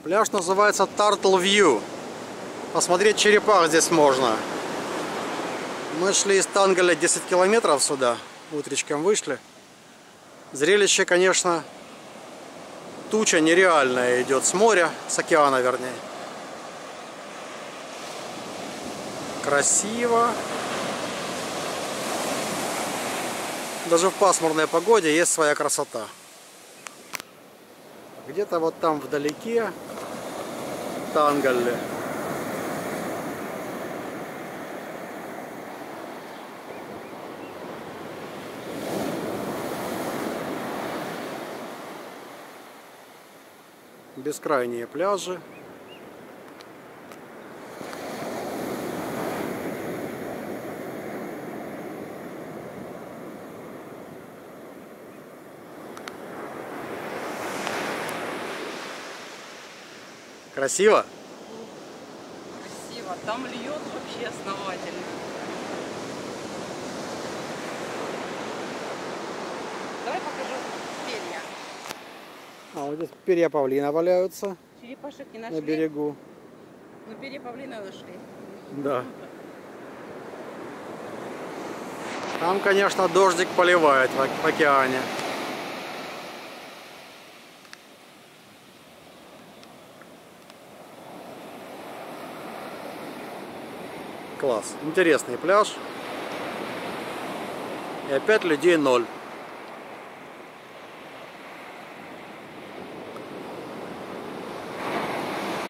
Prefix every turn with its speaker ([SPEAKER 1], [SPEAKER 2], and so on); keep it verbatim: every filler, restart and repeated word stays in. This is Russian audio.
[SPEAKER 1] Пляж называется Turtle View. Посмотреть черепах здесь можно. Мы шли из Тангаля десять километров сюда. Утречком вышли. Зрелище, конечно, туча нереальная идет с моря, с океана вернее. Красиво. Даже в пасмурной погоде есть своя красота. Где-то вот там вдалеке Тангале. Бескрайние пляжи. Красиво?
[SPEAKER 2] Красиво. Там льет вообще основательно. Давай покажу перья.
[SPEAKER 1] А вот здесь перья павлина валяются.
[SPEAKER 2] Черепашек не нашли.
[SPEAKER 1] На берегу.
[SPEAKER 2] Но перья павлина нашли.
[SPEAKER 1] Да. Там, конечно, дождик поливает в океане. Класс. Интересный пляж. И опять людей ноль.